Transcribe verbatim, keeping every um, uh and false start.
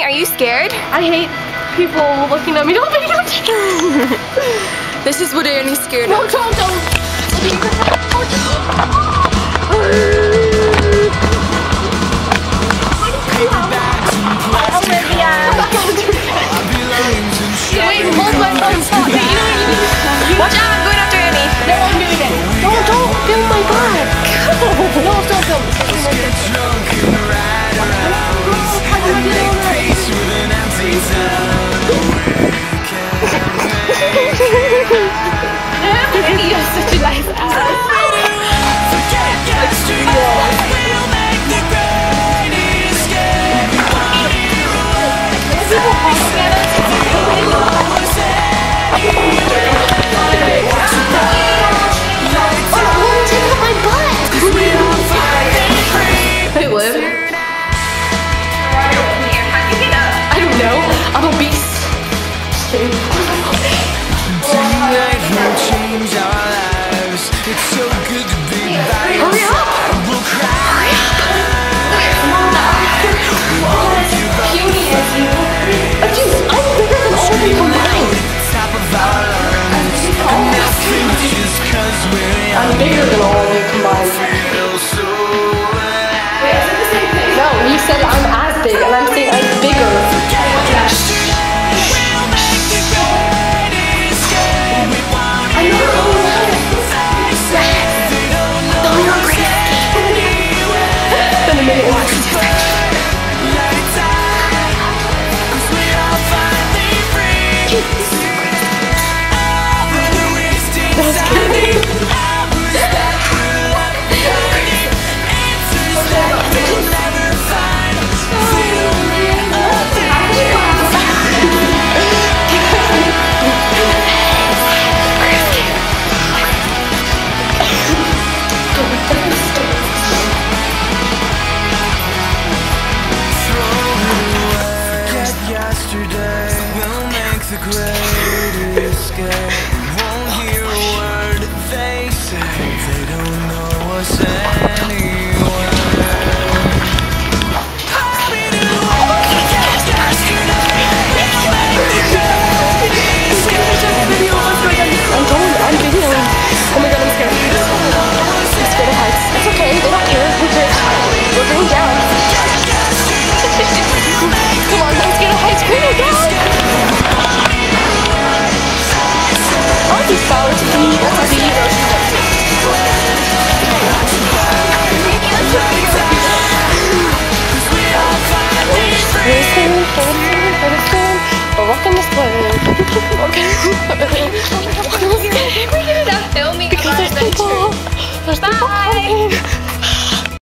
Are you scared? I hate people looking at me. Don't be This is what Annie's scared No, of. don't, don't. Olivia. Wait, hold my phone. Stop. You know what you need? Watch out, I'm going after Annie. No, I'm doing it. Don't, don't film my butt. No, don't film. You have such a nice ass. I'm bigger than all of you combined. Wait, I said the same thing. No, you said I'm as big, and I'm saying I'm bigger. I know. No, you're crazy. Then a minute watch. The great escape. Won't hear a word they say. They don't know us anyway. I'm going, I'm videoing. Oh my god, I'm scared. I'm scared of heights. It's okay, they don't care. Who cares? We're going down. Come on, I'm scared of heights. We're going down. All these flowers to eat. That's how they eat those. Listen, listen, we're walking this way. Okay. We're walking this way. We're gonna stop filming. Because there's people. There's people coming.